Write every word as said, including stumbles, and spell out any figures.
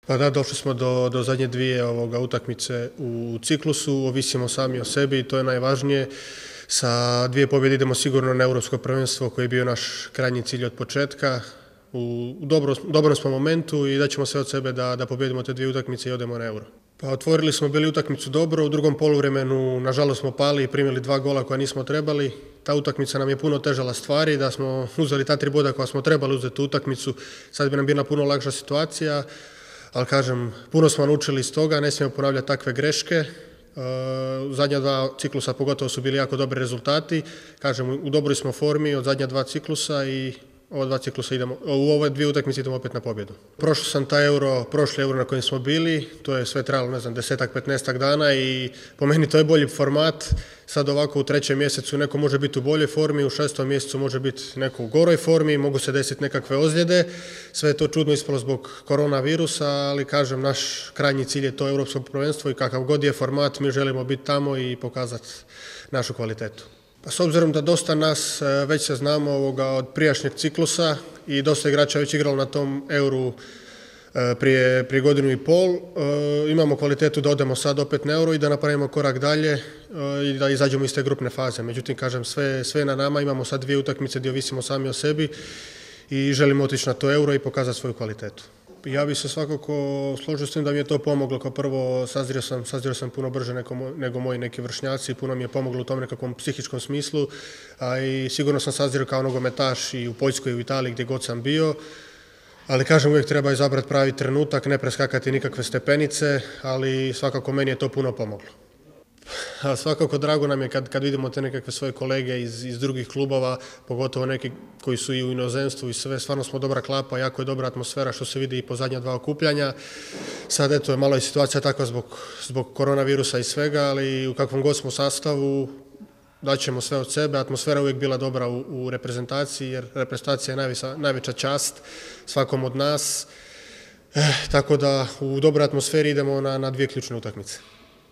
Pa da, došli smo do, do zadnje dvije ovoga utakmice u ciklusu, ovisimo sami o sebi i to je najvažnije. Sa dvije pobjede idemo sigurno na Europsko prvenstvo koji je bio naš krajnji cilj od početka. U dobro, dobrom smo momentu i daćemo sve od sebe da, da pobjedimo te dvije utakmice i odemo na Euro. Pa otvorili smo bili utakmicu dobro, u drugom poluvremenu nažalost smo pali i primili dva gola koja nismo trebali. Ta utakmica nam je puno težala stvari, da smo uzeli ta tri boda koja smo trebali uzeti u utakmicu, sad bi nam bila puno lakša situacija, ali kažem, puno smo naučili iz toga, ne smijemo ponavljati takve greške. U zadnja dva ciklusa pogotovo su bili jako dobri rezultati, kažem, u dobroj smo formi od zadnja dva ciklusa i ova dva ciklusa idemo, u ove dvije utakmice idemo opet na pobjedu. Prošao sam taj euro, prošli euro na kojem smo bili, to je sve trajalo, ne znam, desetak, petnaestak dana i po meni to je bolji format. Sad ovako u trećem mjesecu neko može biti u boljoj formi, u šestom mjesecu može biti neko u goroj formi, mogu se desiti nekakve ozljede. Sve je to čudno ispalo zbog koronavirusa, ali kažem, naš krajnji cilj je to Europsko prvenstvo i kakav god je format, mi želimo biti tamo i pokazati našu kvalitetu. Pa s obzirom da dosta nas već se znamo ovoga od prijašnjeg ciklusa i dosta igrača već igralo na tom euru prije, prije godinu i pol, imamo kvalitetu da odemo sad opet na euro i da napravimo korak dalje i da izađemo iz te grupne faze. Međutim, kažem, sve, sve na nama, imamo sad dvije utakmice gdje ovisimo sami o sebi i želimo otići na to euro i pokazati svoju kvalitetu. Ja bih se svakako složio s tim da mi je to pomoglo. Kao prvo, sazrio sam, sazrio sam puno brže nego, nego moji neki vršnjaci, puno mi je pomoglo u tom nekakvom psihičkom smislu, a i sigurno sam sazrio kao nogometaš i u Poljskoj i u Italiji gdje god sam bio, ali kažem, uvijek treba izabrati pravi trenutak, ne preskakati nikakve stepenice, ali svakako meni je to puno pomoglo. A svakako drago nam je kad, kad vidimo te nekakve svoje kolege iz, iz drugih klubova, pogotovo neki koji su i u inozemstvu i sve, stvarno smo dobra klapa, jako je dobra atmosfera što se vidi i po zadnja dva okupljanja. Sad eto, malo je situacija takva zbog, zbog koronavirusa i svega, ali u kakvom god smo sastavu daćemo sve od sebe. Atmosfera je uvijek bila dobra u, u reprezentaciji, jer reprezentacija je najviša, najveća čast svakom od nas. Eh, tako da u dobroj atmosferi idemo na, na dvije ključne utakmice.